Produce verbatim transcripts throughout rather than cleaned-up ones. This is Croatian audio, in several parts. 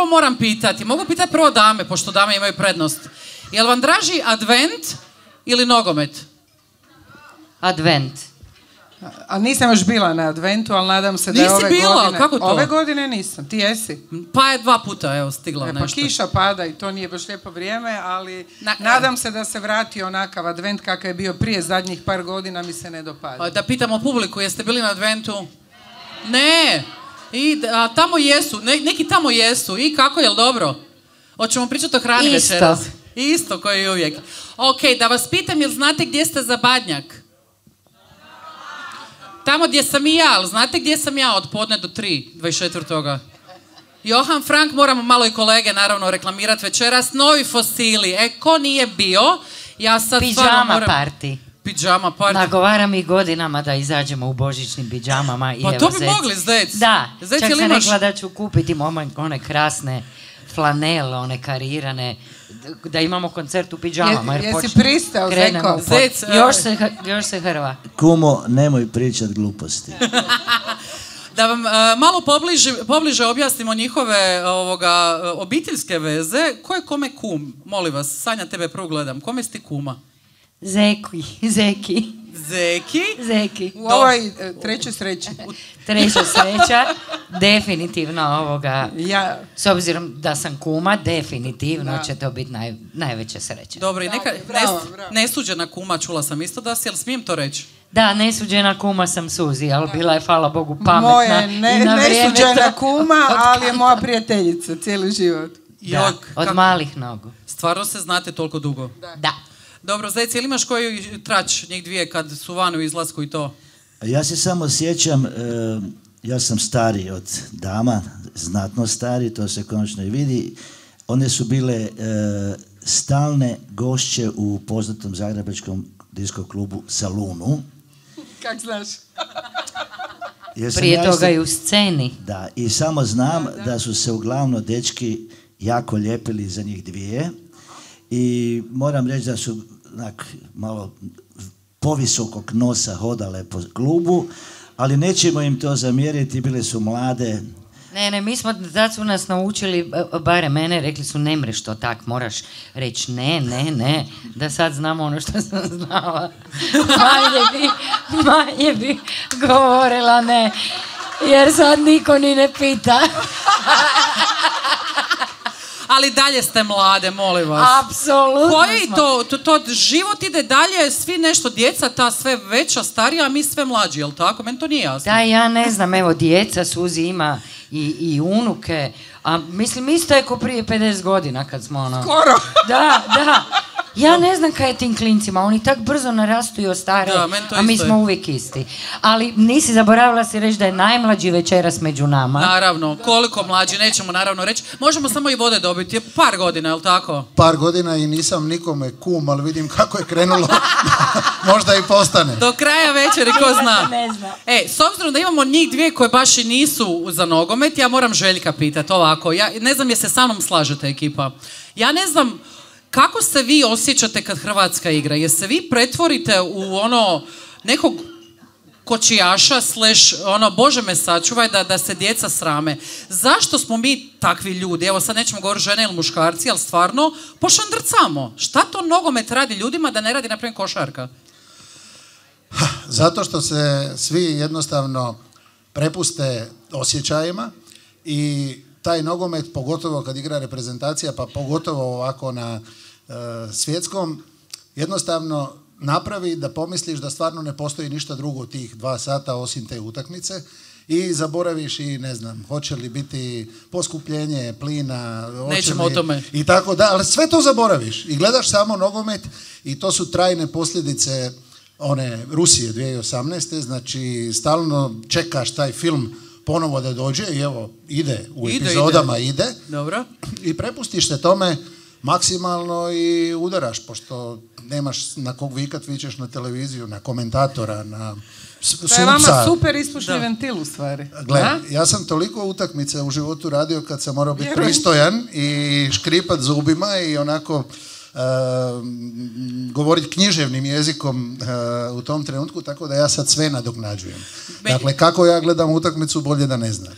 prvo moram pitati, mogu pitati prvo dame, pošto dame imaju prednost. Jel vam draži advent ili nogomet? Advent. A nisam još bila na adventu, ali nadam se da je ove bila, godine... kako to? Ove godine nisam, ti jesi? Pa je dva puta, evo, stigla e, nešto. Pa kiša pada i to nije baš lijepo vrijeme, ali Na, nadam se da se vrati onakav advent kakav je bio prije zadnjih par godina, mi se ne dopada. Da pitamo publiku, jeste bili na adventu? Ne! I, a tamo jesu, ne, neki tamo jesu. I kako, jel dobro? Hoćemo pričati o hrani Isto. večeras. Isto, koji uvijek. Ok, da vas pitam, jel znate gdje ste za Badnjak? Tamo gdje sam i ja, ali znate gdje sam ja od podne do tri, dvadeset četvrtoga Johan Frank, moramo malo i kolege naravno reklamirati večeras. Novi fosili, e, ko nije bio, ja sad stvarno moram... Pidžama party. Pidžama party. Nagovaram i godinama da izađemo u božićnim pidžamama. I Pa evo, to bi Zec. mogli, Zec. Da, Zec, čak jel sam imaš- rekla da ću kupiti one, one krasne flanele, one karirane, da imamo koncert u pidžamama. Je- jer jesi počne- pristao, krenemo Zeko? po- Zec, e- još, se, još se hrva. Kumo, nemoj pričat gluposti. Da vam uh, malo pobliže, pobliže objasnimo njihove ovoga, obiteljske veze. Ko je kome kum? Molim vas, Sanja, tebe prvo gledam. Kome si ti kuma? Zeki, Zeki, Zeki? Zeki. U ovoj e, trećoj sreći. Treća sreća, definitivno ovoga, Ja, s obzirom da sam kuma, definitivno Da. će to biti naj, najveća sreća. Dobro, i neka Bravo, nes- bravo. nesuđena kuma, čula sam isto da si, jel smijem to reći? Da, nesuđena kuma sam Suzi, ali bila je, hvala Bogu, pametna. moje ne, i na vrijeme nesuđena to- kuma, ali je moja prijateljica cijeli život. Da, Jok, od kako- malih nogu. Stvarno se znate toliko dugo? Da. Dobro, Zec, jel imaš koji trać, njih dvije, kad su van u izlasku i to? Ja se samo sjećam, e, ja sam stariji od dama, znatno stariji, to se konačno i vidi. One su bile e, stalne gošće u poznatom zagrebačkom disko klubu Salunu. Kak znaš? Jer sam Prije ja toga isto- i u sceni. Da, i samo znam da su se uglavnom dečki jako lijepili za njih dvije i moram reći da su onak, malo povisokog nosa hodale po klubu, ali nećemo im to zamjeriti, bile su mlade. Ne, ne, mi smo, tad su nas naučili, b- barem mene, rekli su ne mreš to tak, moraš reći ne, ne, ne, da sad znamo ono što sam znala. Manje bi, manje bi govorila ne, jer sad niko ni ne pita. Ali dalje ste mlade, molim vas. Apsolutno Koji smo. to, to, to, život ide dalje, svi nešto, djeca ta sve veća, starija, a mi sve mlađi, jel tako? Meni to nije jasno. Da, ja ne znam, evo, djeca, Suzi ima i, i unuke, a mislim, isto je ko prije pedeset godina kad smo ono... Skoro. Da, da. Ja ne znam kaj je tim klincima, oni tak brzo narastu i ostare, Da, meni to a mi isto smo je. uvijek isti. Ali nisi zaboravila si reći da je najmlađi večeras među nama. Naravno, koliko mlađi, nećemo naravno reći. Možemo samo i vode dobiti, par godina, jel tako? Par godina i nisam nikome kum, ali vidim kako je krenulo. Možda i postane. Do kraja večeri, ko zna. Ne zna. E, s obzirom da imamo njih dvije koje baš i nisu za nogomet, ja moram Željka pitati ovako. Ja ne znam je se sa mnom slažete, ekipa. Ja ne znam kako se vi osjećate kad Hrvatska igra. Jer se vi pretvorite u ono nekog kočijaša slash ono, Bože me sačuvaj da, da se djeca srame. Zašto smo mi takvi ljudi? Evo sad nećemo govoriti žene ili muškarci, ali stvarno pošandrcamo. Šta to nogomet radi ljudima da ne radi na primjer košarka? Zato što se svi jednostavno prepuste osjećajima i taj nogomet, pogotovo kad igra reprezentacija, pa pogotovo ovako na e, svjetskom, jednostavno napravi da pomisliš da stvarno ne postoji ništa drugo u tih dva sata osim te utakmice i zaboraviš i ne znam, hoće li biti poskupljenje plina, hoće Nećemo li- o tome. i tako da, ali sve to zaboraviš i gledaš samo nogomet i to su trajne posljedice one Rusije dvije tisuće osamnaeste. Znači stalno čekaš taj film ponovo da dođe i evo ide u Ide, epizodama ide. Dobro. I prepustiš se tome maksimalno i udaraš, pošto nemaš na kog vikat, vičeš na televiziju, na komentatora, na s- To je vama suca. super ispušni Da. ventil u stvari. Gle, Da? ja sam toliko utakmica u životu radio kad sam morao biti Vjerujem. pristojan i škripat zubima i onako uh, govoriti književnim jezikom uh, u tom trenutku, tako da ja sad sve nadoknađujem. Meni- Dakle, kako ja gledam utakmicu, bolje da ne znate.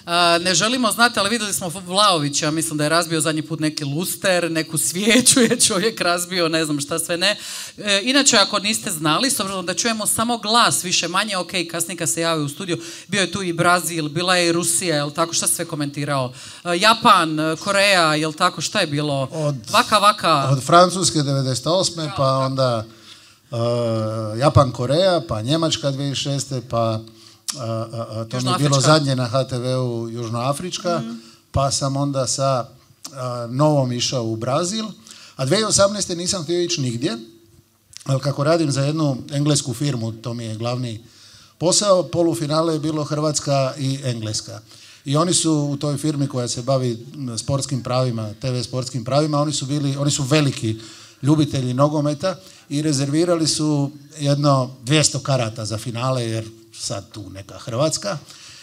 ne želimo znati, ali vidjeli smo Vlaovića, mislim da je razbio zadnji put neki luster, neku svijeću je čovjek razbio, ne znam šta sve ne. E, inače, ako niste znali, s obzirom da čujemo samo glas, više manje, ok, kasnije kad se javio u studiju, bio je tu i Brazil, bila je i Rusija, jel tako, šta sve komentirao? E, Japan, Koreja, jel tako, šta je bilo? Od, vaka, vaka. Od Francuske devedeset osme pa onda uh, Japan, Koreja, pa Njemačka dvije tisuće šeste pa uh, uh, to mi je bilo zadnje na ha te veu Južnoafrička, mm-hmm. pa sam onda sa uh, novom išao u Brazil, a dvije tisuće osamnaeste nisam htio ići nigdje, ali kako radim za jednu englesku firmu, to mi je glavni posao, polufinale je bilo Hrvatska i Engleska. I oni su u toj firmi koja se bavi sportskim pravima, te ve sportskim pravima, oni su bili, oni su veliki ljubitelji nogometa i rezervirali su jedno dvjesto karata za finale, jer sad tu neka Hrvatska.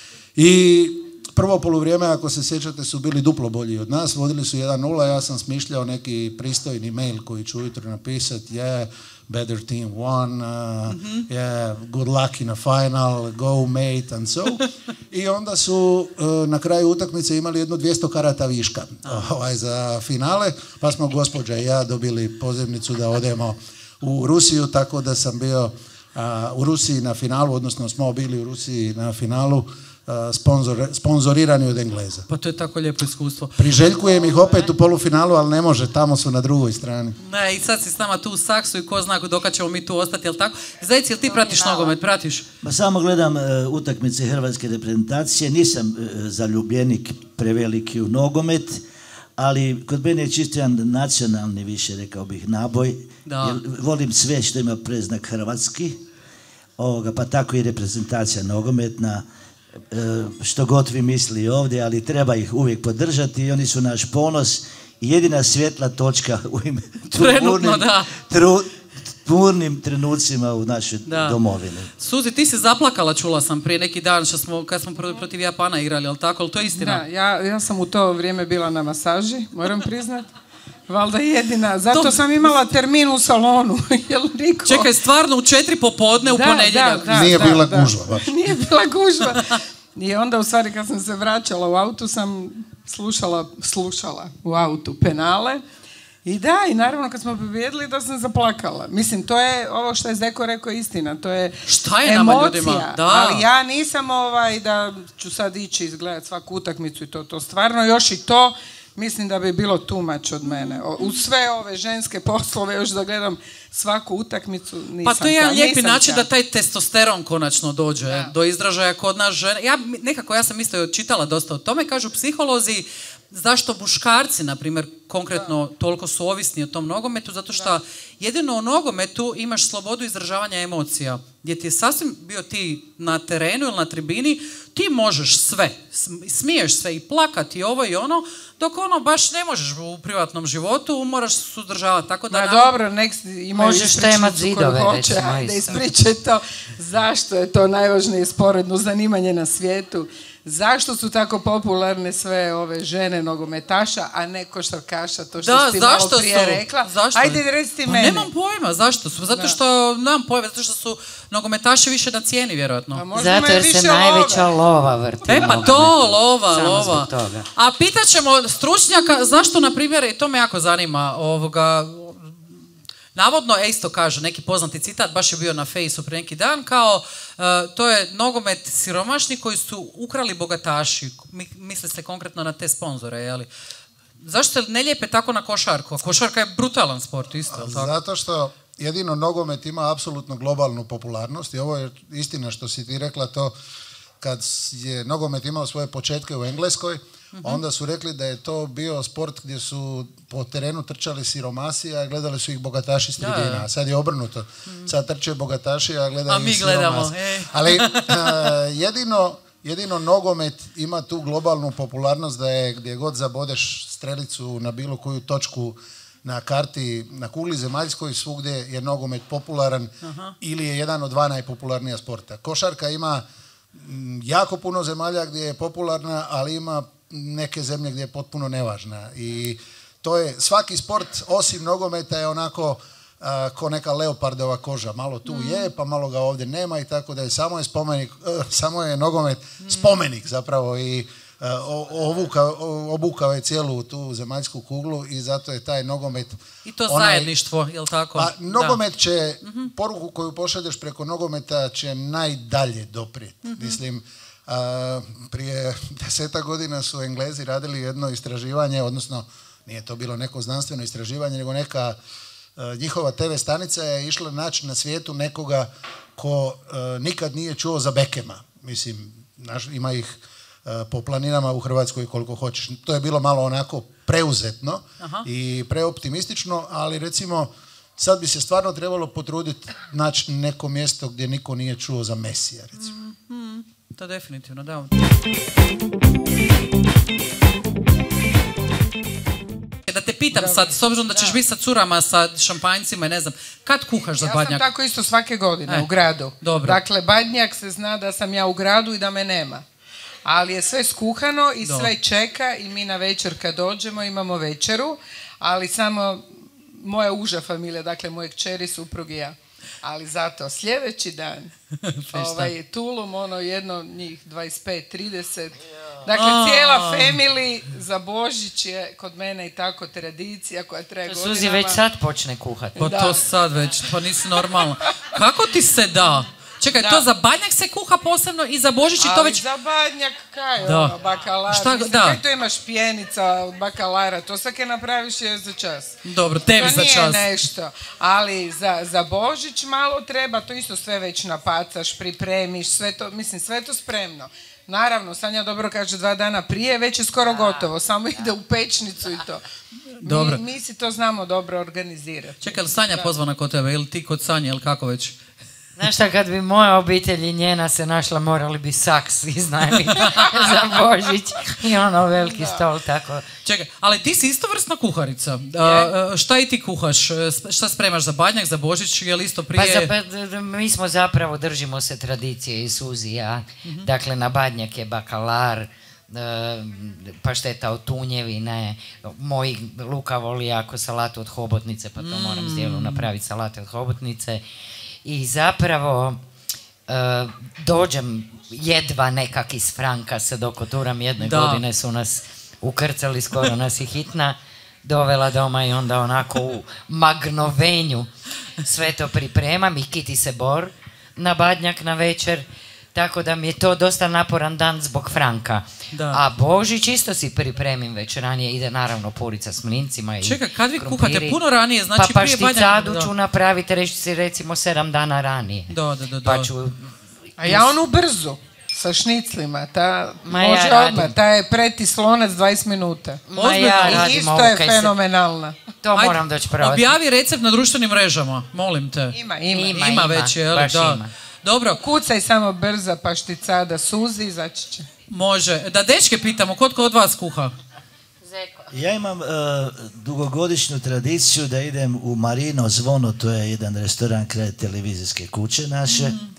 I prvo poluvrijeme, ako se sjećate, su bili duplo bolji od nas, vodili su jedan nula, ja sam smišljao neki pristojni mail koji ću ujutro napisati, yeah, better team won, uh, mm-hmm. yeah, good luck in a final, go mate and so. I onda su uh, na kraju utakmice imali jedno dvjesto karata viška ovaj, za finale, pa smo gospođa i ja dobili pozivnicu da odemo u Rusiju, tako da sam bio uh, u Rusiji na finalu, odnosno smo bili u Rusiji na finalu, Sponzor, sponzorirani od Engleza. Pa to je tako lijepo iskustvo. Priželjkujem ih opet u polufinalu, ali ne može, tamo su na drugoj strani. Ne, i sad si s nama tu u saksu i ko zna dokad ćemo mi tu ostati, jel tako? Zajci, jel ti pratiš nogomet, pratiš? Pa samo gledam uh, utakmice hrvatske reprezentacije, nisam uh, zaljubljenik preveliki u nogomet, ali kod mene je čisto jedan nacionalni, više rekao bih, naboj. Jer volim sve što ima preznak hrvatski, ovoga, pa tako i reprezentacija nogometna. Što god vi misli ovdje, ali treba ih uvijek podržati i oni su naš ponos i jedina svjetla točka u ime trenutno, da. Tru, burnim trenucima u našoj da. domovini. Suzi, ti si zaplakala, čula sam prije neki dan što smo, kad smo protiv Japana igrali, ali tako, ali to je istina? Da, ja, ja sam u to vrijeme bila na masaži, moram priznat. Valjda jedina, zato to... sam imala termin u salonu. Jel niko... Čekaj, stvarno u četiri popodne u da, ponedjeljak. Da, da, Nije da, bila da. gužva baš. Nije bila gužva. I onda u stvari kad sam se vraćala u autu sam slušala, slušala u autu penale. I da, i naravno kad smo pobijedili da sam zaplakala. Mislim, to je ovo što je Zeko rekao istina. To je šta je emocija. Nama ljudima? Da. Ali ja nisam ovaj da ću sad ići izgledati svaku utakmicu i to, to stvarno još i to. Mislim da bi bilo too much od mene. U sve ove ženske poslove još da gledam svaku utakmicu nisam. Pa to je jedan lijepi način ta. da taj testosteron konačno dođe da. do izražaja kod nas žena. Ja, nekako ja sam isto čitala dosta o tome, kažu psiholozi, zašto muškarci, na primjer, konkretno da. toliko su ovisni o tom nogometu, zato što da. jedino u nogometu imaš slobodu izražavanja emocija, gdje ti je sasvim bio ti na terenu ili na tribini, ti možeš sve, smiješ sve i plakati i ovo i ono, dok ono baš ne možeš u privatnom životu, moraš se suzdržavati. Tako da Ma nam... dobro, nek imaju ispričnicu koju hoće, da ispričaj to zašto je to najvažnije sporedno zanimanje na svijetu, zašto su tako popularne sve ove žene nogometaša, a ne košarkaša, to što da, si malo prije su? rekla. Zašto? Ajde, reci ti pa meni. Nemam pojma, zašto su? Zato što, nemam pojma, zato što su nogometaši više na cijeni, vjerojatno. Zato jer se najveća lova vrti. E pa to, lova, Samo lova. A pitat ćemo stručnjaka, zašto, na primjer, i to me jako zanima, ovoga, navodno, e isto kažu, neki poznati citat, baš je bio na Fejsu prije neki dan, kao, uh, to je nogomet siromašni koji su ukrali bogataši, Mi, misli se konkretno na te sponzore, jeli? Zašto se ne lijepe tako na košarku? Košarka je brutalan sport, isto, tako? Zato što jedino nogomet ima apsolutno globalnu popularnost i ovo je istina što si ti rekla, to kad je nogomet imao svoje početke u Engleskoj, mm-hmm. onda su rekli da je to bio sport gdje su po terenu trčali siromasi, a gledali su ih bogataši s tribina. Ja, ja. Sad je obrnuto. Mm. Sad trče bogataši, a gledaju a mi ih gledamo, siromasi. Ali uh, jedino, jedino nogomet ima tu globalnu popularnost da je gdje god zabodeš strelicu na bilo koju točku na karti, na kugli zemaljskoj, svugdje je nogomet popularan. Aha. Ili je jedan od dva najpopularnija sporta. Košarka ima m, jako puno zemalja gdje je popularna, ali ima neke zemlje gdje je potpuno nevažna. I to je, svaki sport osim nogometa je onako a, ko neka leopardova koža. Malo tu mm. je, pa malo ga ovdje nema i tako da je samo je spomenik, uh, samo je nogomet mm. spomenik zapravo i ovuka, obukao je cijelu tu zemaljsku kuglu i zato je taj nogomet... I to onaj, zajedništvo, je li tako? Pa, nogomet će, mm-hmm. poruku koju pošalješ preko nogometa će najdalje doprijeti. Mm-hmm. Mislim, a, prije deseta godina su Englezi radili jedno istraživanje, odnosno nije to bilo neko znanstveno istraživanje, nego neka a, njihova te ve stanica je išla naći na svijetu nekoga ko a, nikad nije čuo za Beckema. Mislim, naš, ima ih po planinama u Hrvatskoj koliko hoćeš. To je bilo malo onako preuzetno Aha. i preoptimistično, ali recimo sad bi se stvarno trebalo potruditi naći neko mjesto gdje niko nije čuo za Mesija, recimo. Mm, mm, to definitivno, da. Da te pitam da, sad, s obzirom da ćeš da. biti sa curama, sa šampanjcima i ne znam, kad kuhaš za ja Badnjak? Ja sam tako isto svake godine e, u gradu. Dobro. Dakle, Badnjak se zna da sam ja u gradu i da me nema. Ali je sve skuhano i Do. sve čeka i mi na večer kad dođemo imamo večeru, ali samo moja uža familija, dakle moje kćeri, suprug i ja. Ali zato sljedeći dan, ovaj, Tulum, ono jedno njih dvadeset pet trideset, dakle oh. cijela family za Božić je kod mene i tako tradicija koja traje godinama. Suzi već sad počne kuhati. Pa da. to sad već, to nisi normalno. Kako ti se da? Čekaj, da. to za Badnjak se kuha posebno i za Božić i to već... Ali za Badnjak kaj da. ono, bakalar, Šta, mislim, da. kaj to imaš pjenica od bakalara, to svake napraviš je za čas. Dobro, tebi za čas. To nije nešto, ali za, za Božić malo treba, to isto sve već napacaš, pripremiš, sve to, mislim, sve to spremno. Naravno, Sanja dobro kaže dva dana prije, već je skoro gotovo, samo ide u pečnicu i to. Dobro. Mi, mi si to znamo dobro organizirati. Čekaj, ili Sanja da. pozvana kod tebe, ili ti kod Sanje, ili kako već? Znaš šta, kad bi moja obitelj i njena se našla, morali bi saks iznajmiti za Božić i ono veliki da. stol, tako. Čekaj, ali ti si istovrsna kuharica. Uh, šta i ti kuhaš? Šta spremaš za Badnjak, za Božić, je li isto prije? Pa za, mi smo zapravo, držimo se tradicije i Suzi ja. Mm-hmm. Dakle, na Badnjak je bakalar, pašteta od tunjevine, moj Luka voli jako salatu od hobotnice, pa to mm. moram s djelom napraviti, salate od hobotnice. I zapravo uh, dođem jedva nekak iz Franka se dokoturam, jedne da. godine su nas ukrcali, skoro nas i hitna dovela doma i onda onako u magnovenju sve to pripremam i kiti se bor na Badnjak na večer, tako da mi je to dosta naporan dan zbog Franka. Da. A Božić isto si pripremim već ranije, ide naravno purica s mlincima i Čekaj, kad vi krumpiri. kuhate puno ranije, znači pa prije Badnjaka? Pa pašticadu ću napraviti, reći si recimo sedam dana ranije. Da, da, da. Pa ću... A ja onu brzu, sa šniclima, ta Ma može ja odmah, ta je preti slonac dvadeset minuta. Ma ja I isto je fenomenalna. To Ajde, moram doći pravati. Objavi recept na društvenim mrežama, molim te. Ima, ima. Ima, ima već, je baš da. ima. Dobro. Kucaj samo brza pašticada Suzi, izaći će. Može. Da dečke pitamo, kod kod vas kuha? Zeko. Ja imam uh, dugogodišnju tradiciju da idem u Marino Zvono, to je jedan restoran kraj televizijske kuće naše. Mm.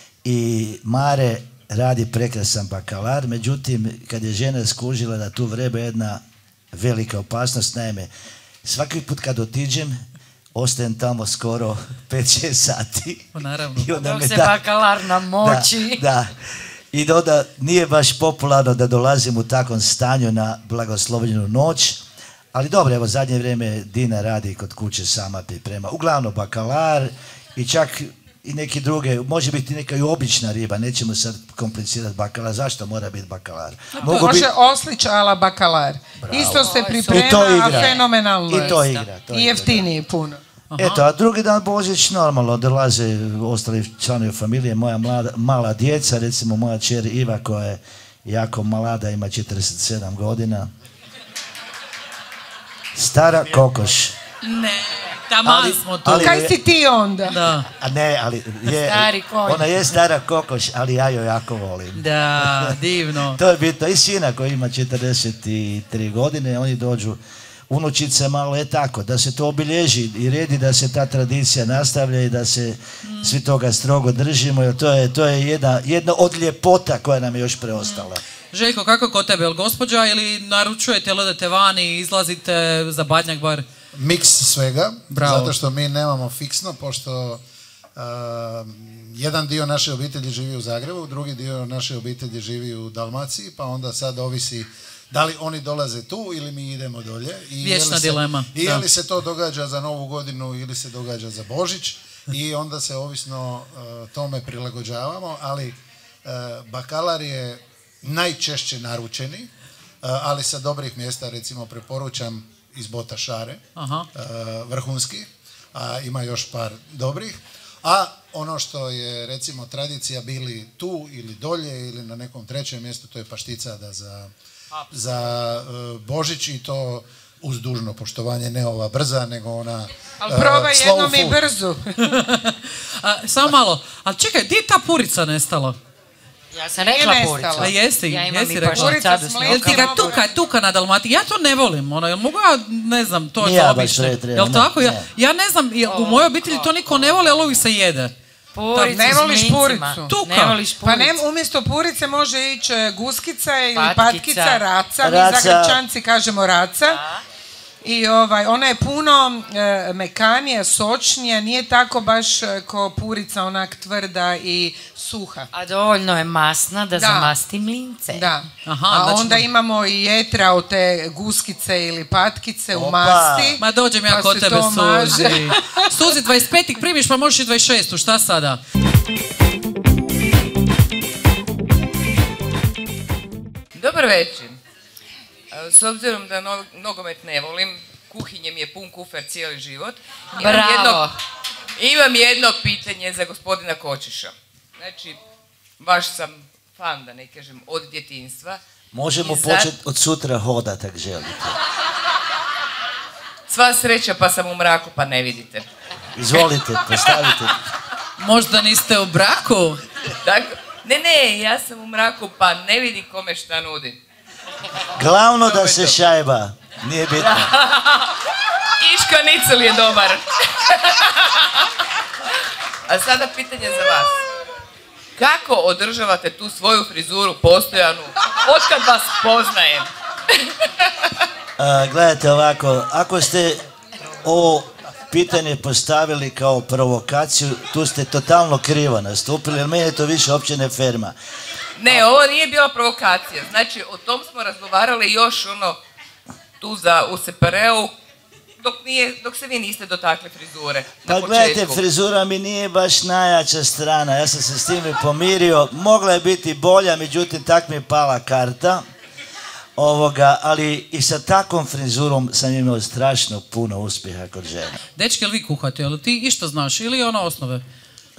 I Mare radi prekrasan bakalar, međutim, kad je žena skužila da tu vrebe jedna velika opasnost, naime, svaki put kad otiđem, ostajem tamo skoro pet šest sati. O, naravno. I onda Dok se da, bakalar namoči. Da, da. I onda nije baš popularno da dolazim u takvom stanju na blagoslovljenu noć, ali dobro, evo zadnje vrijeme Dina radi kod kuće, sama priprema. Uglavnom bakalar i čak i neki druge, može biti neka i obična riba, nećemo sad komplicirati bakalar. Zašto mora biti bakalar? Mogu može biti... oslić ala bakalar. Bravo. Isto se priprema, a fenomenalno je. I to igra. To I jeftiniji puno. Aha. Eto, a drugi dan Božić normalno dolaze ostali članovi familije, moja mlada, mala djeca, recimo moja kćer Iva koja je jako mlada, ima četrdeset sedam godina. Stara kokoš. Ne, taman smo tu. Ali, kaj si ti onda? Da. A ne, ali je, ona je stara kokoš, ali ja joj jako volim. Da, divno. To je bitno. I sina koji ima četrdeset tri godine, oni dođu, unučice malo je tako, da se to obilježi i redi da se ta tradicija nastavlja i da se mm. svi toga strogo držimo, jer to je, to je jedna, jedna od ljepota koja nam je još preostala. Mm. Željko, kako kod tebe, ili gospođa ili naručujete, ili odete vani i izlazite za Badnjak bar? Miks svega, Bravo. Zato što mi nemamo fiksno, pošto uh, jedan dio naše obitelji živi u Zagrebu, drugi dio naše obitelji živi u Dalmaciji, pa onda sad ovisi da li oni dolaze tu ili mi idemo dolje. I Vječna dilema. I je li se to događa za Novu godinu ili se događa za Božić i onda se ovisno uh, tome prilagođavamo, ali uh, bakalar je najčešće naručeni, uh, ali sa dobrih mjesta, recimo preporučam iz Botašare, Aha. Uh, vrhunski, a ima još par dobrih. A ono što je recimo tradicija bili tu ili dolje ili na nekom trećem mjestu, to je pašticada za, za uh, Božić i to uz dužno poštovanje, ne ova brza, nego ona Ali probaj uh, jednom i food. brzu. A, samo malo, ali čekaj, gdje je ta purica nestala? Ja sam rekla Nije puricu. nestala. A jesi, Ja imam jesi i rekla? pašticadu s Purica s Jel ti njom. ga Dobro. tuka, tuka na Dalmatiji? Ja to ne volim, ono, jel mogu ja, ne znam, to Nije ja baš zaobići? ne treba, Jel ne, tako? Ja, ne. ja ne znam, jel, u mojoj obitelji to niko ne voli, ali uvijek se jede. Puricu Ne s voliš mincima. puricu? Tuka. Ne voliš puricu. Pa ne, umjesto purice može ići e, guskica ili Patkica. patkica, raca. Mi Raca. Zagrebčanci kažemo raca. I ovaj, ona je puno e, mekanija, sočnija, nije tako baš e, ko purica onak tvrda i suha. A dovoljno je masna da, Da. zamasti mlince. Da. Aha, A znači onda da- imamo i jetra od te guskice ili patkice u Opa. masti. Ma dođem ja Pa kod se tebe, to maže. Suzi. Suzi, dvadeset petog primiš, pa možeš i dvadeset šestog šta sada? Dobar večer. E, S obzirom da no- nogomet ne volim, kuhinje mi je pun kufer cijeli život. Imam Bravo. jedno, imam jedno pitanje za gospodina Kočiša. Znači, baš sam fan, da ne kažem, od djetinjstva. Možemo I za- početi od sutra hodat, ako želite. Sva sreća pa sam u mraku pa ne vidite. Izvolite, postavite. Možda niste u braku? Tako, ne, ne, ja sam u mraku pa ne vidim kome šta nudi. Glavno To da je se to. šajba. Nije bitno. Iška nicel je dobar. A sada pitanje za vas. Kako održavate tu svoju frizuru postojanu otkad vas poznajem? A, gledajte ovako, ako ste ovo pitanje postavili kao provokaciju, tu ste totalno krivo nastupili, jer meni je to više uopće ne ferma. Ne, ovo nije bila provokacija. Znači, o tom smo razgovarali još ono tu za u S P R U dok, nije, dok se vi niste dotakli frizure. Na Pa gledajte, početku. frizura mi nije baš najjača strana, ja sam se s time pomirio, mogla je biti bolja, međutim tak mi je pala karta. Ovoga, ali i sa takvom frizurom sam imao strašno puno uspjeha kod žena. Dečki, jel vi kuhate? Jel ti išta znaš? Ili ono osnove? E,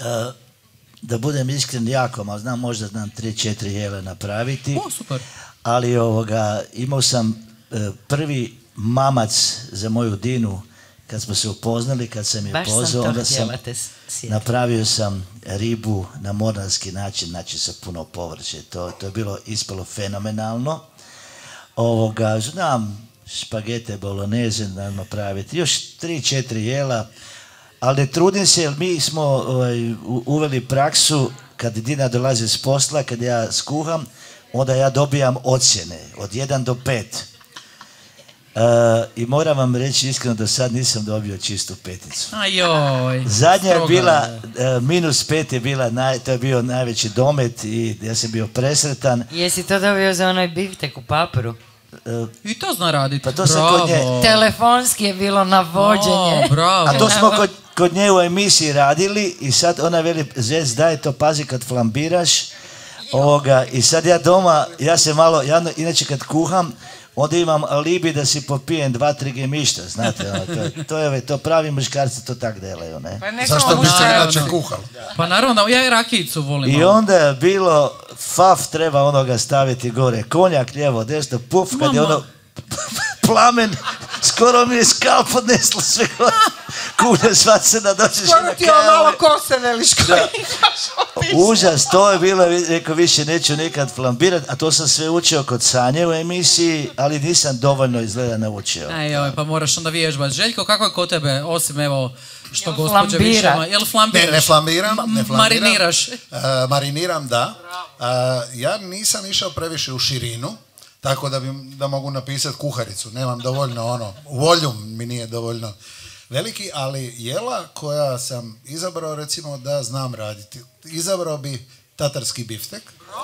da budem iskren, jako malo znam, možda znam tri četiri jele napraviti. O, super. Ali ovoga, imao sam e, prvi mamac za moju Dinu kad smo se upoznali, kad sam je Baš sam pozvao, to onda sam htjela te s- sjetiti. napravio sam ribu na mornarski način, znači sa puno povrće. To, to je bilo ispalo fenomenalno. Ovoga, znam špagete bolognese znam napraviti, još tri četiri jela, ali ne trudim se jer mi smo ovaj, u- uveli praksu kad Dina dolazi s posla, kad ja skuham, onda ja dobijam ocjene od jedan do pet. E, I moram vam reći iskreno da sad nisam dobio čistu peticu. Ajoj. Zadnja je stroga bila, je. e, minus pet je bila, naj, to je bio najveći domet i ja sam bio presretan. Jesi to dobio za onaj biftek u papru? E, I to zna raditi. Pa to sam Bravo. kod nje- Telefonski je bilo navođenje. O, bravo. A to smo kod, kod nje u emisiji radili i sad ona veli, Zec, daj to, pazi kad flambiraš. Ovoga, i sad ja doma, ja se malo, ja inače kad kuham, onda imam alibi da si popijem dva, tri gemišta, znate, ono, to, to je to pravi muškarci to tak delaju, ne? Pa ne Zašto samo bi se muškarci. inače kuhalo? Pa naravno, ja i rakijicu volim. I malo. onda je bilo, faf treba onoga staviti gore, konjak lijevo, desno, puf, kad je Mama. ono plamen, skoro mi je skalp odneslo sve gore, kuhne svacena, dođeš Skoro na ti ovo malo kavu. kose veliš koji imaš opiš. Užas, to je bilo, rekao, više neću nikad flambirat, a to sam sve učio kod Sanje u emisiji, ali nisam dovoljno izgleda naučio. Ajoj, pa moraš onda vježbat. Željko, kako je kod tebe, osim evo što Jel gospođe više flambira? ima? Jel flambiraš? Ne, ne flamiram, Ma- ne flamiram. Mariniraš? E, mariniram, da. E, ja nisam išao previše u širinu, tako da, bi, da mogu napisati kuharicu. Nemam dovoljno ono, voljum mi nije dovoljno. veliki, ali jela koja sam izabrao, recimo, da znam raditi. Izabrao bi tatarski biftek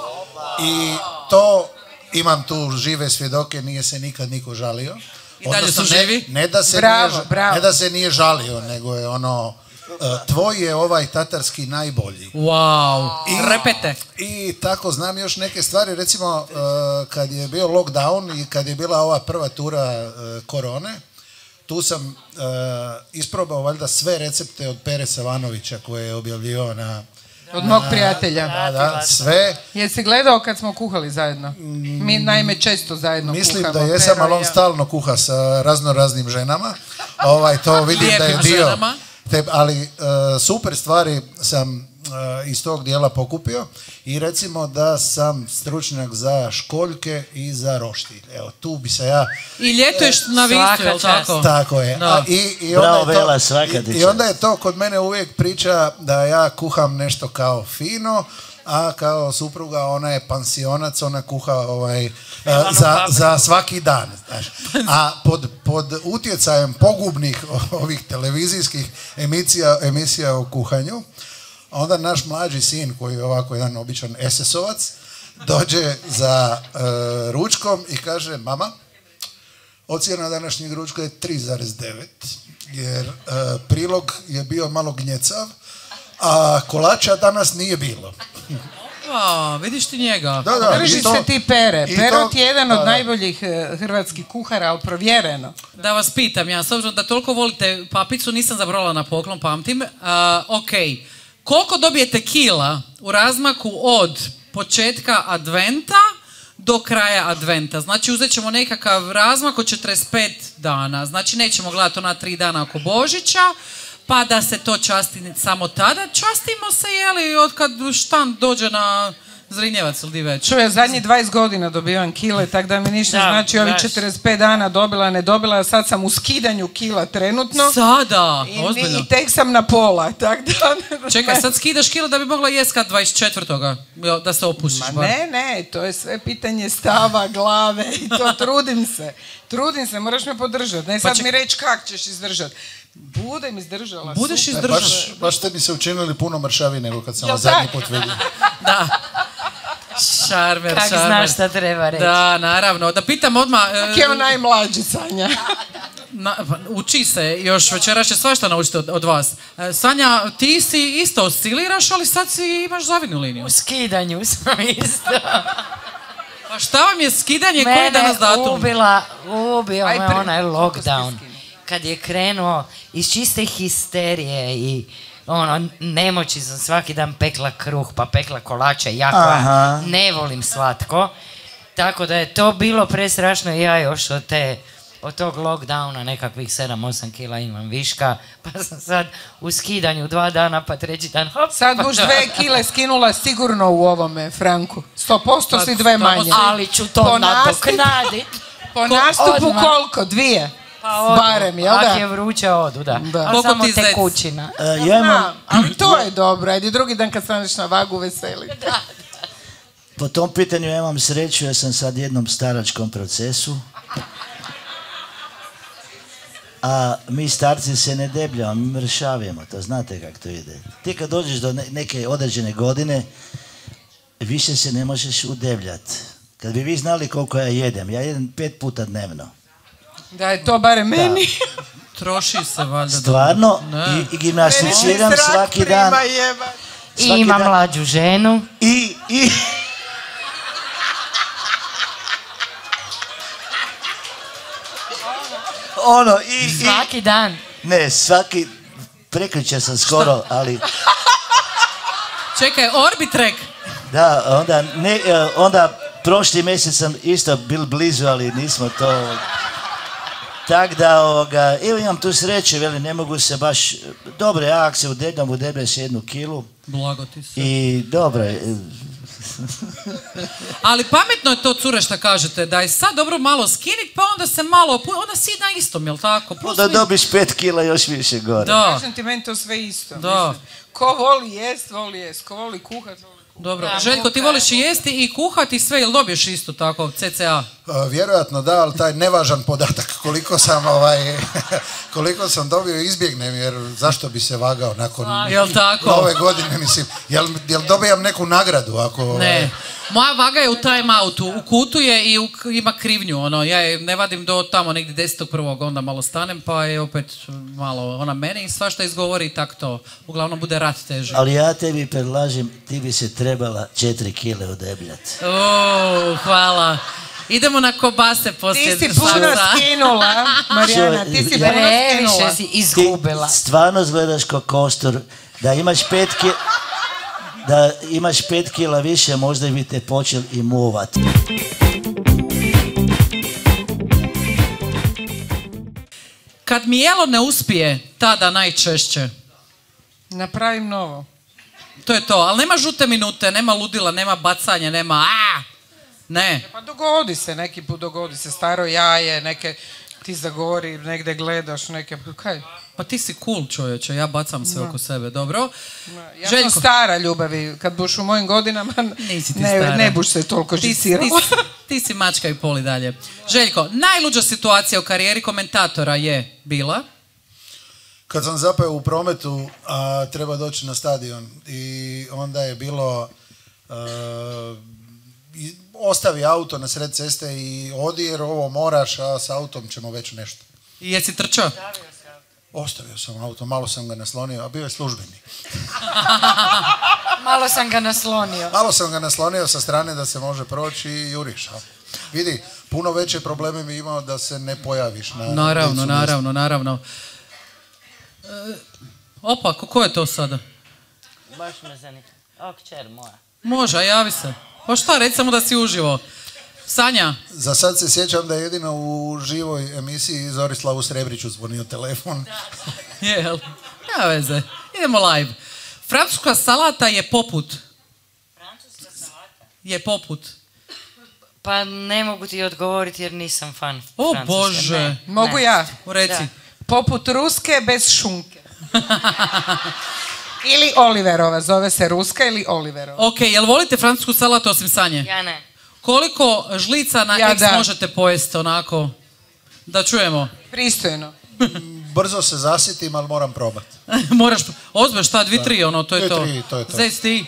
i to imam tu žive svjedoke, nije se nikad niko žalio. I dalje su živi? Ne, ne, da se Bravo, nije, bravo. ne da se nije žalio, nego je ono, uh, tvoj je ovaj tatarski najbolji. Wow, I- repete. I tako znam još neke stvari, recimo uh, kad je bio lockdown i kad je bila ova prva tura uh, korone, tu sam uh, isprobao valjda sve recepte od Pere Savanovića koje je objavljivao na... Od mog prijatelja. Da, da, sve. Jesi gledao kad smo kuhali zajedno? Mi naime često zajedno Mislim kuhamo. da jesam, Pero ali i on ja. stalno kuha sa razno raznim ženama. Ovaj, to vidim da je Lijepim dio. ženama. Te, ali uh, super stvari sam uh, iz tog dijela pokupio i recimo da sam stručnjak za školjke i za roštilj. Evo, tu bi se ja... I ljetuješ na visu, Svaka jel čast. tako? Tako je. Da. A, i, i onda Bravo, je to, Vela, svaka i, ti I čast. onda je to kod mene uvijek priča da ja kuham nešto kao fino, a kao supruga ona je pansionac, ona kuha ovaj, a, za, za svaki dan. Znaš. A pod, pod utjecajem pogubnih ovih televizijskih emisija, emisija o kuhanju, onda naš mlađi sin, koji je ovako jedan običan es es ovac, dođe za e, ručkom i kaže: mama, ocjena današnjeg ručka je tri zarez devet, jer e, prilog je bio malo gnjecav, a kolača danas nije bilo. A, vidiš ti njega. Da, da, Drži i to- se ti Pere. i Pero to- ti je jedan da, od da. najboljih eh, hrvatskih kuhara, ali provjereno. Da vas pitam, ja, s obzirom da toliko volite papicu, nisam zabrala na poklon, pamtim. A, ok, koliko dobijete kila u razmaku od početka adventa do kraja adventa? Znači uzet ćemo nekakav razmak od četrdeset pet dana. Znači nećemo gledati ona tri dana oko Božića, pa da se to časti samo tada. Častimo se, jeli, od kad štan dođe na Zrinjevac ili di već. Čuj, ja zadnjih dvadeset godina dobivam kile, tak da mi ništa Da, znači ovih baš. četrdeset pet dana dobila, ne dobila, a sad sam u skidanju kila trenutno. Sada, I, ozbiljno. I tek sam na pola, tak da... Čekaj, sad skidaš kilo da bi mogla jest kad dvadeset četvrtoga da se opustiš. Ma bar. ne, ne, to je sve pitanje stava, glave i to trudim se. Trudim se, moraš me podržati. Ne sad ček- mi reći kak ćeš izdržati. Budem izdržala. Budeš super. E, izdržala. baš, baš ste mi se učinili puno mršavi nego kad sam Jel vas zadnji tak? put vidio. Da. Šarmer, Kak šarmer. znaš šta treba reći. Da, naravno. Da pitam odmah... e, Kak je on najmlađi, Sanja? na- pa, uči se, još večeras će svašta naučiti od, od vas. E, Sanja, ti si isto osciliraš, ali sad si imaš zavinu liniju. U skidanju sam isto. Pa šta vam je skidanje, koji je Mene danas datum? ubila, ubio Aj, me pre- onaj koliko si lockdown. skinuo? Kad je krenuo iz čiste histerije i ono, nemoći sam svaki dan pekla kruh, pa pekla kolače, jako Aha. ne volim slatko. Tako da je to bilo prestrašno i ja još od te od tog lockdowna nekakvih sedam osam kila imam viška, pa sam sad u skidanju dva dana, pa treći dan hop. Sad buš dve kile skinula sigurno u ovome, Franku. Sto posto si dve manje. Ali ću to Po nastupu- nadoknadit. Po nastupu odmah. koliko? Dvije? Pa odu. Barem, jel Ako da? je vruće, odu, da. Da. Ali Koliko samo ti zec? tekućina. E, ja imam, Znam, ali to je dobro. Ajde, drugi dan kad staneš na vagu, veseli. po tom pitanju ja imam sreću, ja sam sad jednom staračkom procesu. A mi starci se ne debljamo, mi mršavimo, to znate kako to ide. Ti kad dođeš do ne- neke određene godine, više se ne možeš udebljati. Kad bi vi znali koliko ja jedem, ja jedem pet puta dnevno. Da je to barem meni. Troši se valjda. Stvarno, Ne. i, i gimnasticiram Meni se zrak svaki dan. prima, jeba. I svaki ima dan. mlađu ženu. I, i... Ono, i, i... Svaki dan. Ne, svaki... Prekriče sam skoro, ali... Čekaj, Orbitrek. Da, onda, ne, e, onda prošli mjesec sam isto bil blizu, ali nismo to... Tak da, ovoga, evo imam tu sreće, veli, ne mogu se baš... Dobro, ja ako se udebljam, udebljam se jednu kilu Blago ti se. i dobro je. Ali pametno je to, cure, šta kažete, da je sad dobro malo skinit, pa onda se malo, opu- onda si na istom, jel tako? Plus Onda mi- dobiš pet kila još više gore. Da, Kažem ti, meni to sve isto. Da. mislim. Ko voli jest, voli jest. Ko voli kuhat, voli kuhat. dobro. Da, Željko, ti muka. voliš i jesti i kuhati i sve, jel dobiješ isto tako, C C A? Uh, Vjerojatno da, ali taj nevažan podatak koliko sam ovaj, koliko sam dobio izbjegnem, jer zašto bi se vagao nakon Jel tako? nove godine, mislim, jel, jel dobijam neku nagradu ako... Ne, Ovaj... moja vaga je u time outu, u kutu je i u, ima krivnju, ono, ja je ne vadim do tamo negdje desetog prvog, onda malo stanem, pa je opet malo ona meni i svašta izgovori i tak to, uglavnom bude rat teži. Ali ja tebi predlažem, ti bi se trebala četiri kile odebljati. O, hvala. Idemo na kobase poslije. Ti si puno skinula, Marijana, ti si puno skinula. Previše si izgubila. Ti stvarno izgledaš kao kostur, da imaš pet kila, da imaš pet kila više, možda bi te počeli i muvat. Kad mi jelo ne uspije, tada najčešće. Napravim novo. To je to, ali nema žute minute, nema ludila, nema bacanja, nema a ne. Pa dogodi se, neki put dogodi se, staro jaje, neke, ti zagori, negdje gledaš, neke, kaj? Pa ti si cool čovječe, ja bacam sve no. oko sebe, dobro? No, ja Željko. sam stara, ljubavi, kad buš u mojim godinama, Nisi ti ne, stara. ne buš se toliko žicirala. Ti, ti, ti si mačka i poli dalje. Željko, najluđa situacija u karijeri komentatora je bila? Kad sam zapeo u prometu, a treba doći na stadion i onda je bilo a, i, ostavi auto na sred ceste i odi jer ovo moraš, a s autom ćemo već nešto. I jesi trčao? Ostavio sam auto, malo sam ga naslonio, a bio je službeni. Malo sam ga naslonio. Malo sam ga naslonio sa strane da se može proći i juriš. A? Vidi, puno veće probleme bi imao da se ne pojaviš na... Naravno, naravno, naravno. E, opa, ko je to sada? Baš me zanima. O, kćer moja. Može, javi se. Pa šta, reci samo da si uživo. Sanja? Za sad se sjećam da je jedino u živoj emisiji Zorislavu Srebriću zvonio telefon. Jel? Ja veze. Idemo live. Francuska salata je poput. Francuska salata? Je poput. Pa ne mogu ti odgovoriti jer nisam fan O Francuske. Bože. Ne. Mogu ne. ja? Reci. Da. Poput ruske bez šunke. Ili Oliverova, zove se ruska ili Oliverova. Ok, jel volite francusku salatu osim Sanje? Ja ne. Koliko žlica na ja eks da. možete pojesti onako? Da čujemo. Pristojno. Brzo se zasjetim, ali moram probati. Moraš, ozbe šta, dvi, tri, ono, to je to. Dvi, tri, to je to. Zec ti?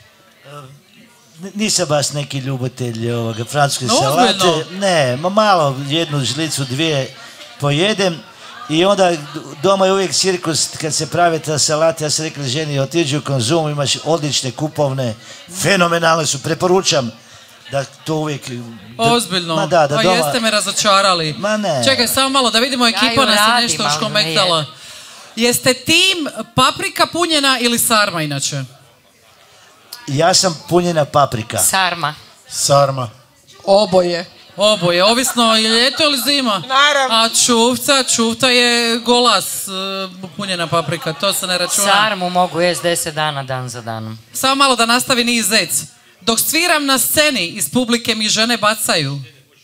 Nisam baš neki ljubitelj ovoga francuske No, salate. ozbiljno? Ne, ma malo, jednu žlicu, dvije pojedem. I onda doma je uvijek cirkus kad se prave ta salata. Ja sam rekao ženi, otiđi u Konzum, imaš odlične kupovne, fenomenalne su, preporučam da to uvijek... Da, Ozbiljno? ma da, da pa doma... jeste me razočarali. Ma ne. Čekaj, samo malo da vidimo ekipa ju nas je radim, nešto ali škomektala. ne. Jeste tim paprika punjena ili sarma inače? Ja sam punjena paprika. Sarma. Sarma. Oboje. Oboje, ovisno je ljeto ili zima. Naravno. A čufca, čufta je golas, uh, punjena paprika, to se ne računa. Sarmu mogu jest deset dana, dan za danom. Samo malo da nastavi niz Zec. Dok sviram na sceni, iz publike mi žene bacaju.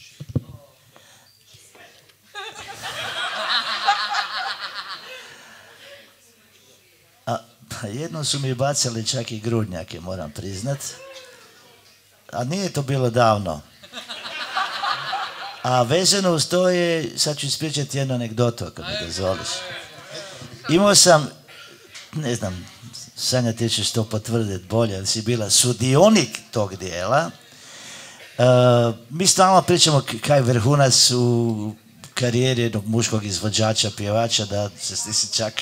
A, pa jednom su mi bacali čak i grudnjake, moram priznat. A nije to bilo davno. A vezano uz to je, sad ću ispričati jednu anegdotu, ako mi dozvoliš. Imao sam, ne znam, Sanja ti ćeš to potvrditi bolje, jer si bila sudionik tog dijela. Uh, mi stalno pričamo kaj je vrhunac u karijeri jednog muškog izvođača, pjevača, da se si čak